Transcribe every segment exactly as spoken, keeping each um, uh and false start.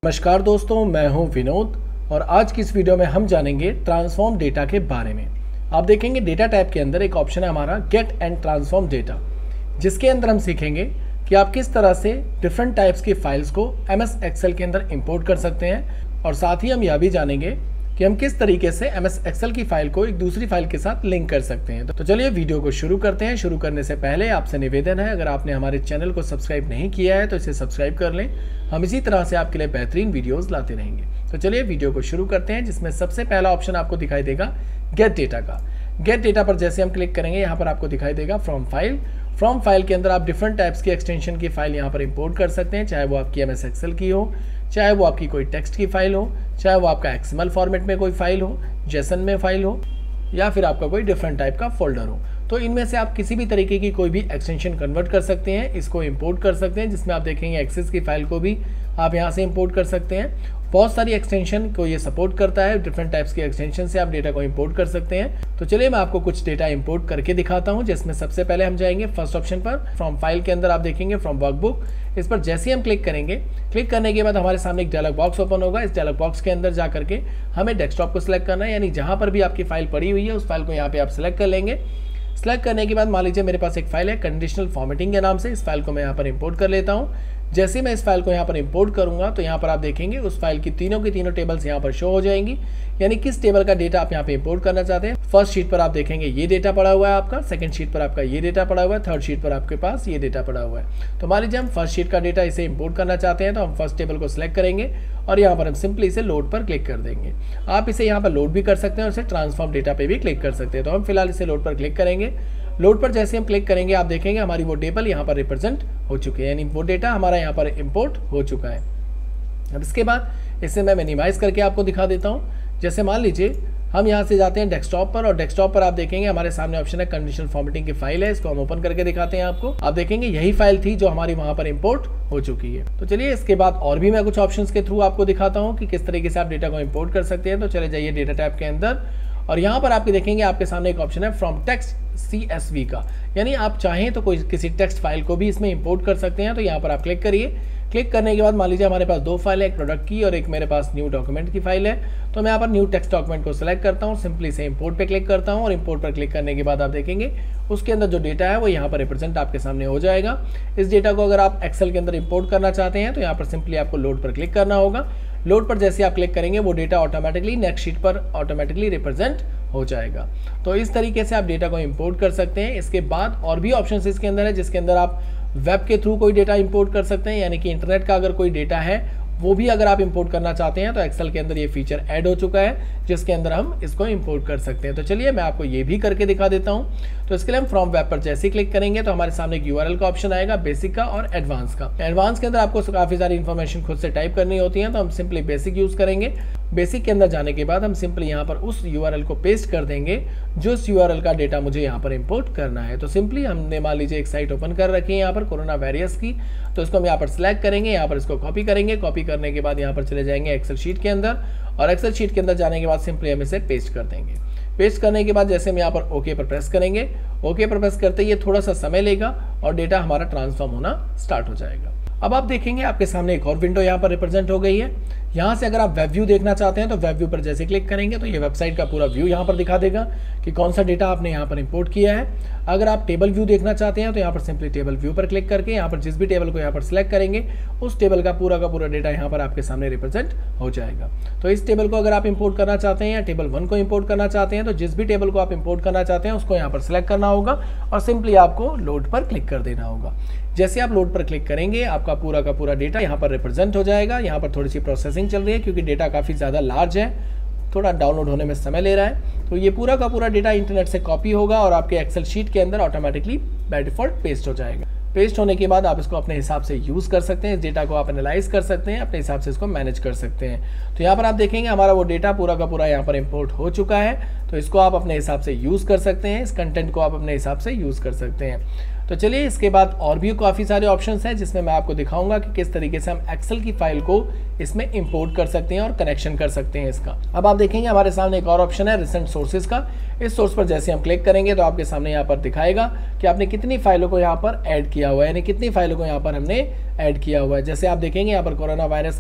नमस्कार दोस्तों, मैं हूं विनोद और आज की इस वीडियो में हम जानेंगे ट्रांसफॉर्म डेटा के बारे में। आप देखेंगे डेटा टाइप के अंदर एक ऑप्शन है हमारा गेट एंड ट्रांसफॉर्म डेटा, जिसके अंदर हम सीखेंगे कि आप किस तरह से डिफरेंट टाइप्स की फाइल्स को एम एस एक्सेल के अंदर इंपोर्ट कर सकते हैं और साथ ही हम यह भी जानेंगे कि हम किस तरीके से एम एस एक्सेल की फाइल को एक दूसरी फाइल के साथ लिंक कर सकते हैं। तो चलिए वीडियो को शुरू करते हैं। शुरू करने से पहले आपसे निवेदन है, अगर आपने हमारे चैनल को सब्सक्राइब नहीं किया है तो इसे सब्सक्राइब कर लें। हम इसी तरह से आपके लिए बेहतरीन वीडियोस लाते रहेंगे। तो चलिए वीडियो को शुरू करते हैं, जिसमें सबसे पहला ऑप्शन आपको दिखाई देगा गेट डेटा का। गेट डेटा पर जैसे हम क्लिक करेंगे, यहाँ पर आपको दिखाई देगा फ्रॉम फाइल। फ्रॉम फाइल के अंदर आप डिफरेंट टाइप्स की एक्सटेंशन की फाइल यहाँ पर इंपोर्ट कर सकते हैं, चाहे वो आपकी एम एस एक्सेल की हो, चाहे वो आपकी कोई टेक्स्ट की फाइल हो, चाहे वो आपका एक्सएमएल फॉर्मेट में कोई फाइल हो, जेसन में फाइल हो, या फिर आपका कोई डिफरेंट टाइप का फोल्डर हो। तो इनमें से आप किसी भी तरीके की कोई भी एक्सटेंशन कन्वर्ट कर सकते हैं, इसको इंपोर्ट कर सकते हैं, जिसमें आप देखेंगे एक्सेस की फाइल को भी आप यहाँ से इंपोर्ट कर सकते हैं। बहुत सारी एक्सटेंशन को ये सपोर्ट करता है, डिफरेंट टाइप्स की एक्सटेंशन से आप डेटा को इंपोर्ट कर सकते हैं। तो चलिए मैं आपको कुछ डेटा इंपोर्ट करके दिखाता हूँ, जिसमें सबसे पहले हम जाएंगे फर्स्ट ऑप्शन पर। फ्रॉम फाइल के अंदर आप देखेंगे फ्रॉम वर्कबुक। इस पर जैसे ही हम क्लिक करेंगे, क्लिक करने के बाद हमारे सामने एक डायलॉग बॉक्स ओपन होगा। इस डायलॉग बॉक्स के अंदर जा करके हमें डेस्कटॉप को सिलेक्ट करना है, यानी जहाँ पर भी आपकी फाइल पड़ी हुई है उस फाइल को यहाँ पे आप सिलेक्ट कर लेंगे। सेलेक्ट करने के बाद मान लीजिए मेरे पास एक फाइल है कंडीशनल फॉर्मेटिंग के नाम से, इस फाइल को मैं यहाँ पर इंपोर्ट कर लेता हूँ। जैसे मैं इस फाइल को यहाँ पर इंपोर्ट करूंगा तो यहाँ पर आप देखेंगे उस फाइल की तीनों की तीनों टेबल्स यहाँ पर शो हो जाएंगी, यानी किस टेबल का डेटा आप यहाँ पे इंपोर्ट करना चाहते हैं। फर्स्ट शीट पर आप देखेंगे ये डेटा पड़ा हुआ है आपका, सेकंड शीट पर आपका ये डेटा पड़ा हुआ है, थर्ड शीट पर आपके पास ये डेटा पड़ा हुआ है। तो मान लीजिए हम फर्स्ट शीट का डेटा इसे इंपोर्ट करना चाहते हैं, तो हम फर्स्ट टेबल को सिलेक्ट करेंगे और यहाँ पर हम सिंपली इसे लोड पर क्लिक कर देंगे। आप इसे यहाँ पर लोड भी कर सकते हैं और इसे ट्रांसफॉर्म डेटा पे भी क्लिक कर सकते हैं। तो हम फिलहाल इसे लोड पर क्लिक करेंगे। लोड पर जैसे हम क्लिक करेंगे, आप देखेंगे हमारी वो टेबल यहाँ पर रिप्रेजेंट हो चुकी है, यानी वो डेटा हमारा यहाँ पर इंपोर्ट हो चुका है। अब इसके बाद इसे मैं मिनिमाइज करके आपको दिखा देता हूँ। जैसे मान लीजिए हम यहाँ से जाते हैं डेस्कटॉप पर, और डेस्कटॉप पर आप देखेंगे हमारे सामने ऑप्शन है कंडीशनल फॉर्मेटिंग की फाइल है। इसको हम ओपन करके दिखाते हैं आपको। आप देखेंगे यही फाइल थी जो हमारी वहाँ पर इंपोर्ट हो चुकी है। तो चलिए इसके बाद और भी मैं कुछ ऑप्शंस के थ्रू आपको दिखाता हूँ कि किस तरीके से आप डेटा को इंपोर्ट कर सकते हैं। तो चले जाइए डेटा टैब के अंदर, और यहाँ पर आपके देखेंगे आपके सामने एक ऑप्शन है from text C S V का, यानी आप चाहें तो कोई किसी टेक्स्ट फाइल को भी इसमें इंपोर्ट कर सकते हैं। तो यहाँ पर आप क्लिक करिए। क्लिक करने के बाद मान लीजिए हमारे पास दो फाइल है, एक प्रोडक्ट की और एक मेरे पास न्यू डॉक्यूमेंट की फाइल है। तो मैं यहाँ पर न्यू टेक्स्ट डॉक्यूमेंट को सिलेक्ट करता हूँ, सिंपली से इंपोर्ट पे क्लिक करता हूँ, और इंपोर्ट पर क्लिक करने के बाद आप देखेंगे उसके अंदर जो डेटा है वो यहाँ पर रिप्रेजेंट आपके सामने हो जाएगा। इस डेटा को अगर आप एक्सेल के अंदर इंपोर्ट करना चाहते हैं तो यहाँ पर सिंपली आपको लोड पर क्लिक करना होगा। लोड पर जैसे आप क्लिक करेंगे वो डेटा ऑटोमेटिकली नेक्स्ट शीट पर ऑटोमेटिकली रिप्रेजेंट हो जाएगा। तो इस तरीके से आप डेटा को इंपोर्ट कर सकते हैं। इसके बाद और भी ऑप्शंस इसके अंदर है, जिसके अंदर आप वेब के थ्रू कोई डेटा इंपोर्ट कर सकते हैं, यानी कि इंटरनेट का अगर कोई डेटा है वो भी अगर आप इंपोर्ट करना चाहते हैं तो एक्सेल के अंदर ये फीचर ऐड हो चुका है, जिसके अंदर हम इसको इंपोर्ट कर सकते हैं। तो चलिए मैं आपको ये भी करके दिखा देता हूँ। तो इसके लिए हम फ्रॉम वेब पर जैसे ही क्लिक करेंगे तो हमारे सामने एक यूआरएल का ऑप्शन आएगा, बेसिक का और एडवांस का। एडवांस के अंदर आपको काफी सारी इन्फॉर्मेशन खुद से टाइप करनी होती है, तो हम सिंपली बेसिक यूज करेंगे। बेसिक के अंदर जाने के बाद हम सिंपली यहाँ पर उस यूआरएल को पेस्ट कर देंगे जो इस यूआरएल का डेटा मुझे यहाँ पर इंपोर्ट करना है। तो सिंपली हमने मान लीजिए एक साइट ओपन कर रखी है यहाँ पर कोरोना वायरस की, तो इसको हम यहाँ पर सिलेक्ट करेंगे, यहाँ पर इसको कॉपी करेंगे। कॉपी करने के बाद यहाँ पर चले जाएंगे एक्सेल शीट के अंदर, और एक्सेल शीट के अंदर जाने के बाद सिंपली हम इसे पेस्ट कर देंगे। पेस्ट करने के बाद जैसे हम यहाँ पर ओके पर प्रेस करेंगे, ओके पर प्रेस करते ही ये थोड़ा सा समय लेगा और डेटा हमारा ट्रांसफॉर्म होना स्टार्ट हो जाएगा। अब आप देखेंगे आपके सामने एक और विंडो यहाँ पर रिप्रेजेंट हो गई है। यहाँ से अगर आप वेब व्यू देखना चाहते हैं तो वेब व्यू पर जैसे क्लिक करेंगे तो ये वेबसाइट का पूरा व्यू यहाँ पर दिखा देगा कि कौन सा डेटा आपने यहाँ पर इंपोर्ट किया है। अगर आप टेबल व्यू देखना चाहते हैं तो यहाँ पर सिंपली टेबल व्यू पर क्लिक करके यहाँ पर जिस भी टेबल को यहाँ पर सिलेक्ट करेंगे उस टेबल का पूरा का पूरा डेटा यहाँ पर आपके सामने रिप्रेजेंट हो जाएगा। तो इस टेबल को अगर आप इंपोर्ट करना चाहते हैं या टेबल वन को इंपोर्ट करना चाहते हैं तो जिस भी टेबल को आप इंपोर्ट करना चाहते हैं उसको यहाँ पर सिलेक्ट करना होगा और सिंपली आपको लोड पर क्लिक कर देना होगा। जैसे आप लोड पर क्लिक करेंगे आपका पूरा का पूरा डेटा यहाँ पर रिप्रेजेंट हो जाएगा। यहाँ पर थोड़ी सी प्रोसेसिंग चल रही है क्योंकि डेटा काफ़ी ज़्यादा लार्ज है, थोड़ा डाउनलोड होने में समय ले रहा है। तो ये पूरा का पूरा डेटा इंटरनेट से कॉपी होगा और आपके एक्सेल शीट के अंदर ऑटोमेटिकली बाय डिफॉल्ट पेस्ट हो जाएगा। पेस्ट होने के बाद आप इसको अपने हिसाब से यूज़ कर सकते हैं, इस डेटा को आप एनालाइज कर सकते हैं, अपने हिसाब से इसको मैनेज कर सकते हैं। तो यहाँ पर आप देखेंगे हमारा वो डेटा पूरा का पूरा यहाँ पर इंपोर्ट हो चुका है, तो इसको आप अपने हिसाब से यूज़ कर सकते हैं, इस कंटेंट को आप अपने हिसाब से यूज़ कर सकते हैं। तो चलिए इसके बाद और भी काफ़ी सारे ऑप्शंस हैं जिसमें मैं आपको दिखाऊंगा कि किस तरीके से हम एक्सेल की फाइल को इसमें इंपोर्ट कर सकते हैं और कनेक्शन कर सकते हैं इसका। अब आप देखेंगे हमारे सामने एक और ऑप्शन है रिसेंट सोर्सेज का। इस सोर्स पर जैसे हम क्लिक करेंगे तो आपके सामने यहाँ पर दिखाएगा कि आपने कितनी फाइलों को यहाँ पर ऐड किया हुआ है, यानी कितनी फाइलों को यहाँ पर हमने ऐड किया हुआ है। जैसे आप देखेंगे यहाँ पर कोरोना वायरस का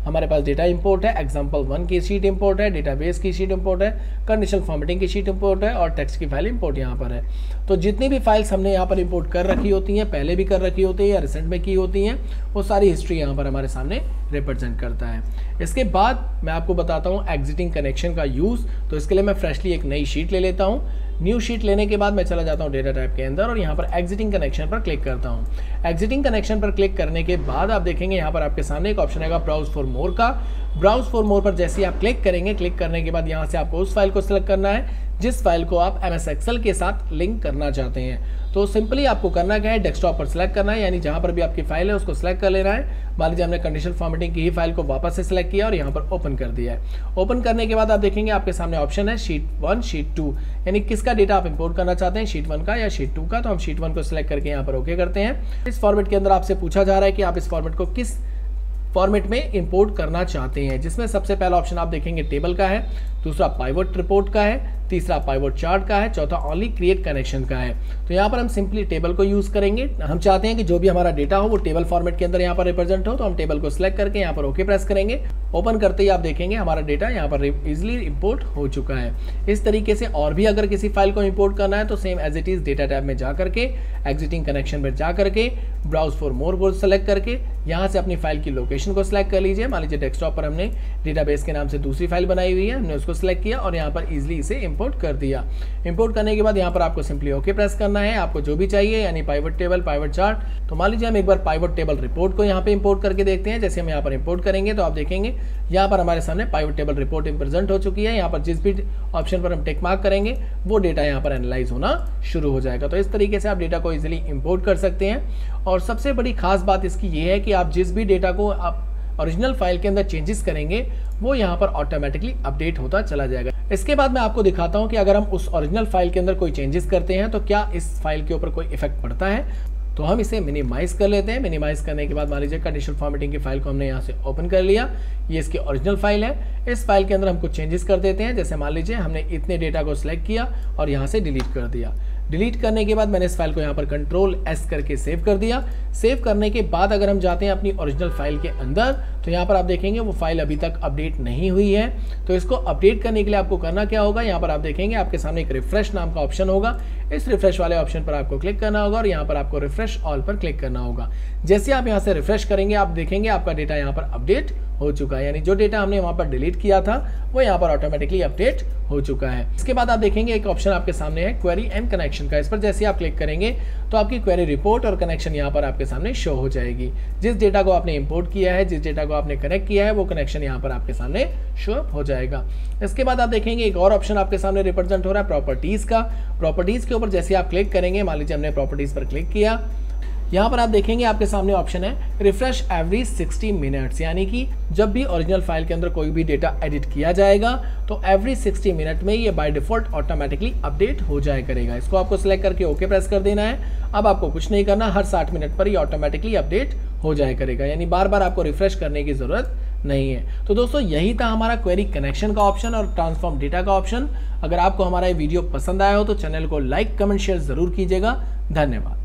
हमारे पास डेटा इंपोर्ट है, एग्जाम्पल वन की शीट इंपोर्ट है, डेटाबेस की शीट इंपोर्ट है, कंडीशनल फॉर्मेटिंग की शीट इंपोर्ट है और टेक्स्ट की फाइल इंपोर्ट यहाँ पर है। तो जितनी भी फाइल्स हमने यहाँ पर इंपोर्ट कर रखी होती हैं, पहले भी कर रखी होती है या रिसेंट में की होती हैं, वो सारी हिस्ट्री यहाँ पर हमारे सामने रिप्रेजेंट करता है। इसके बाद मैं आपको बताता हूँ एग्जिटिंग कनेक्शन का यूज़। तो इसके लिए मैं फ्रेशली एक नई शीट ले लेता हूँ। न्यू शीट लेने के बाद मैं चला जाता हूँ डेटा टाइप के अंदर और यहाँ पर एग्जिटिंग कनेक्शन पर क्लिक करता हूँ। एग्जिटिंग कनेक्शन पर क्लिक करने के बाद आप देखेंगे यहाँ पर आपके सामने एक ऑप्शन आएगा ब्राउज फॉर मोर का। ब्राउज फॉर मोर पर जैसे ही आप क्लिक करेंगे, क्लिक करने के बाद यहाँ से आपको उस फाइल को सिलेक्ट करना है जिस फाइल को आप एम एस एक्सेल के साथ लिंक करना चाहते हैं। तो सिंपली आपको करना क्या है, डेस्कटॉप पर सिलेक्ट करना है, यानी जहाँ पर भी आपकी फाइल है उसको सिलेक्ट कर लेना है। मान लीजिए हमने कंडीशनल फॉर्मेटिंग की ही फाइल को वापस से सिलेक्ट किया और यहाँ पर ओपन कर दिया है। ओपन करने के बाद आप देखेंगे आपके सामने ऑप्शन है शीट वन, शीट टू, यानी किसका डेटा आप इंपोर्ट करना चाहते हैं, शीट वन का या शीट टू का। तो हम शीट वन को सिलेक्ट करके यहाँ पर ओके करते हैं। इस फॉर्मेट के अंदर आपसे पूछा जा रहा है कि आप इस फॉर्मेट को किस फॉर्मेट में इंपोर्ट करना चाहते हैं, जिसमें सबसे पहला ऑप्शन आप देखेंगे टेबल का है, दूसरा पाइवट रिपोर्ट का है, तीसरा पाइवट चार्ट का है, चौथा ओनली क्रिएट कनेक्शन का है। तो यहाँ पर हम सिंपली टेबल को यूज करेंगे। हम चाहते हैं कि जो भी हमारा डेटा हो वो टेबल फॉर्मेट के अंदर यहाँ पर रिप्रेजेंट हो, तो हम टेबल को सिलेक्ट करके यहाँ पर ओके प्रेस करेंगे। ओपन करते ही आप देखेंगे हमारा डेटा यहाँ पर इजिली इंपोर्ट हो चुका है। इस तरीके से और भी अगर किसी फाइल को इंपोर्ट करना है तो same as it is data tab में जा करके एग्जिटिंग कनेक्शन में जा करके ब्राउज फॉर मोर को सिलेक्ट करके यहाँ से अपनी फाइल की लोकेशन को सिलेक्ट कर लीजिए। मान लीजिए डेस्कटॉप पर हमने डेटाबेस के नाम से दूसरी फाइल बनाई हुई है, हमने उसको सिलेक्ट किया और यहाँ पर इजिली इसे इंपोर्ट कर दिया। इंपोर्ट करने के बाद यहाँ पर आपको सिंपली ओके प्रेस करना है, आपको जो भी चाहिए, यानी पाइवट टेबल, पाइवट चार्ट। तो मान लीजिए हम एक बार पाइवट टेबल रिपोर्ट को यहाँ पे इंपोर्ट करके देखते हैं। जैसे हम यहाँ पर इंपोर्ट करेंगे तो आप देखेंगे यहाँ पर हमारे सामने पाइवट टेबल रिपोर्ट प्रेजेंट हो चुकी है। यहाँ पर जिस भी ऑप्शन पर हम टिक मार्क करेंगे वो डेटा यहाँ पर एनालाइज होना शुरू हो जाएगा। तो इस तरीके से आप डेटा को इजिली इंपोर्ट कर सकते हैं। और सबसे बड़ी खास बात इसकी ये है कि आप जिस भी डेटा को आप ओरिजिनल फाइल के अंदर चेंजेस करेंगे वो यहाँ पर ऑटोमेटिकली अपडेट होता चला जाएगा। इसके बाद मैं आपको दिखाता हूँ कि अगर हम उस ओरिजिनल फाइल के अंदर कोई चेंजेस करते हैं तो क्या इस फाइल के ऊपर कोई इफेक्ट पड़ता है। तो हम इसे मिनिमाइज कर लेते हैं। मिनिमाइज करने के बाद मान लीजिए कंडीशनल फॉर्मेटिंग की फाइल को हमने यहाँ से ओपन कर लिया। ये इसकी ओरिजिनल फाइल है। इस फाइल के अंदर हम कुछ चेंजेस कर देते हैं। जैसे मान लीजिए हमने इतने डेटा को सिलेक्ट किया और यहाँ से डिलीट कर दिया। डिलीट करने के बाद मैंने इस फाइल को यहाँ पर कंट्रोल एस करके सेव कर दिया। सेव करने के बाद अगर हम जाते हैं अपनी ओरिजिनल फाइल के अंदर तो यहाँ पर आप देखेंगे वो फाइल अभी तक अपडेट नहीं हुई है। तो इसको अपडेट करने के लिए आपको करना क्या होगा, यहाँ पर आप देखेंगे आपके सामने एक रिफ्रेश नाम का ऑप्शन होगा। इस रिफ्रेश वाले ऑप्शन पर आपको क्लिक करना होगा और यहाँ पर आपको रिफ्रेश ऑल पर क्लिक करना होगा। जैसे आप यहाँ से रिफ्रेश करेंगे आप देखेंगे आपका डेटा यहाँ पर अपडेट हो चुका है, यानी जो डेटा हमने वहाँ पर डिलीट किया था वो यहाँ पर ऑटोमेटिकली अपडेट हो चुका है। इसके बाद आप देखेंगे एक ऑप्शन आपके सामने है क्वेरी एंड कनेक्शन का। इस पर जैसे आप क्लिक करेंगे तो आपकी क्वेरी रिपोर्ट और कनेक्शन यहाँ पर आपके सामने शो हो जाएगी। जिस डेटा को आपने इंपोर्ट किया है, जिस डेटा को आपने कनेक्ट किया है वो कनेक्शन यहाँ पर आपके सामने शो अप हो जाएगा। इसके बाद आप देखेंगे एक और ऑप्शन आपके सामने रिप्रेजेंट हो रहा है प्रॉपर्टीज का। प्रॉपर्टीज के ऊपर जैसे आप क्लिक करेंगे, मान लीजिए हमने प्रॉपर्टीज पर क्लिक किया, यहाँ पर आप देखेंगे आपके सामने ऑप्शन है रिफ्रेश एवरी सिक्सटी मिनट्स, यानी कि जब भी ओरिजिनल फाइल के अंदर कोई भी डेटा एडिट किया जाएगा तो एवरी सिक्सटी मिनट में ये बाय डिफॉल्ट ऑटोमेटिकली अपडेट हो जाया करेगा। इसको आपको सिलेक्ट करके ओके प्रेस कर देना है। अब आपको कुछ नहीं करना, हर साठ मिनट पर ये ऑटोमेटिकली अपडेट हो जाया करेगा, यानी बार बार आपको रिफ्रेश करने की जरूरत नहीं है। तो दोस्तों यही था हमारा क्वेरी कनेक्शन का ऑप्शन और ट्रांसफॉर्म डेटा का ऑप्शन। अगर आपको हमारा ये वीडियो पसंद आया हो तो चैनल को लाइक, कमेंट, शेयर जरूर कीजिएगा। धन्यवाद।